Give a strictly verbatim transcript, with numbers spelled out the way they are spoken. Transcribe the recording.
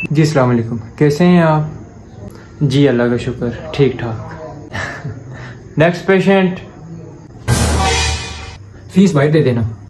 जी अस्सलाम वालेकुम, कैसे हैं आप? जी अल्लाह का शुक्र, ठीक ठाक। Next patient. फीस बाहर दे देना।